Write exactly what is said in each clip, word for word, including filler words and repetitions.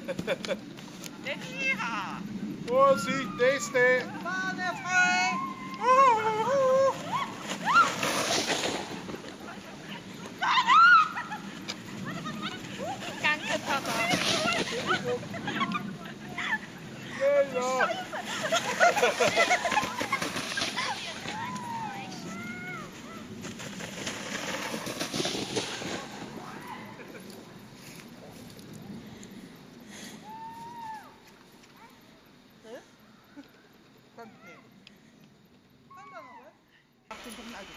Den Iha! Vorsicht, nächste! Fahne frei! Danke, Papa! Ja, ja! Kommt nicht. Kommt da noch was? Ach, den kommt ein Auto.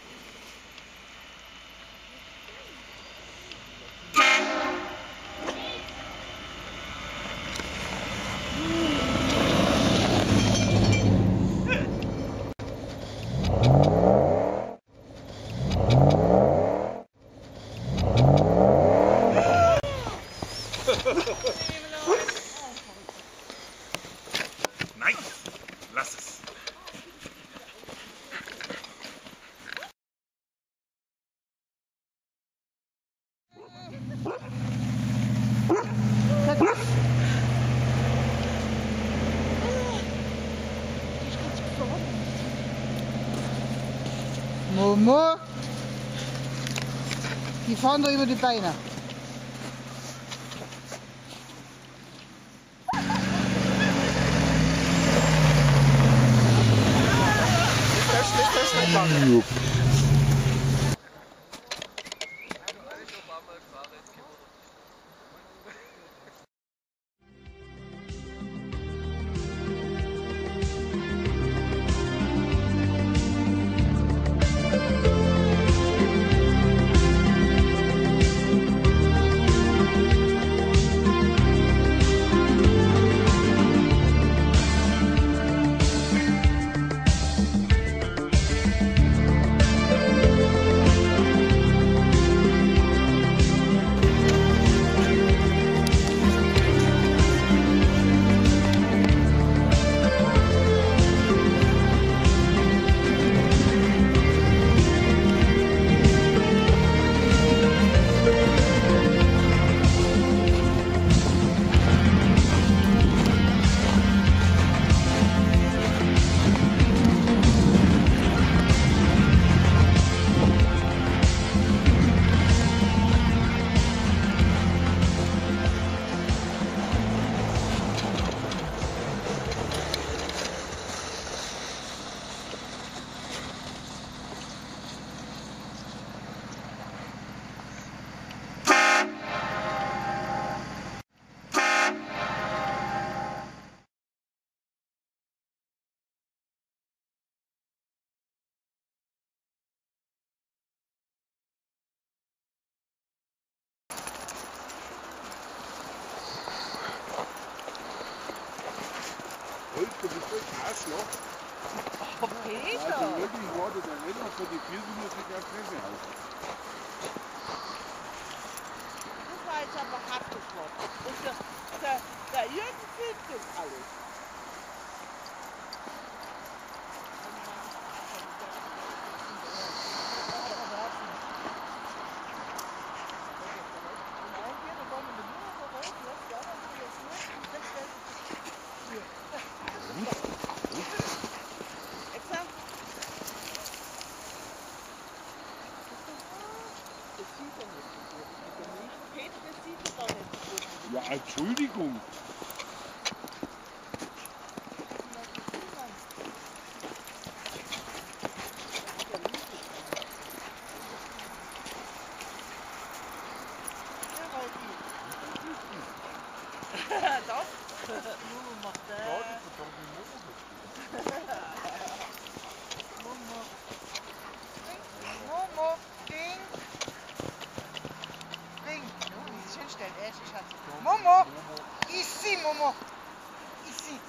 Nein! Lass es! Momo, die fahren da über die Beine. Fest, fest, fest, Du bist ein Arschloch. Oh, Peter! Also wirklich wurde der Renner für die Kirche muss ich ja Fresse halten. Das war jetzt aber hart geworden. Und der, der, der Jürgen filmt das alles. Ja, Entschuldigung. Doch. Momo macht das. Momo. Momo, Ding. Ding. Oh, wie sie schön stellen. Erste Schatz. Momo. Ici, Momo. Ici.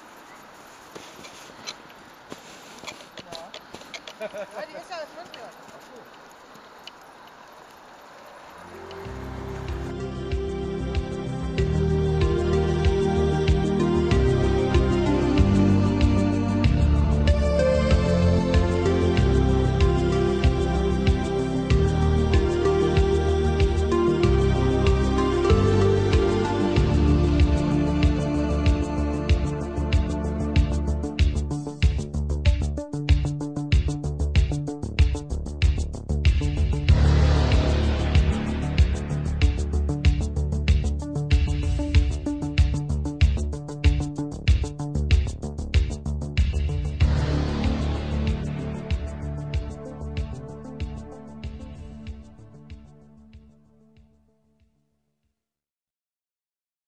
Ja. Ja, die ist ja das Mund.